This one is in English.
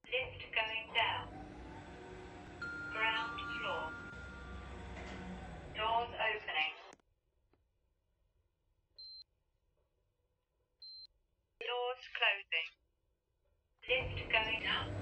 Lift going down. Ground floor. Doors opening. Doors closing. Lift going up.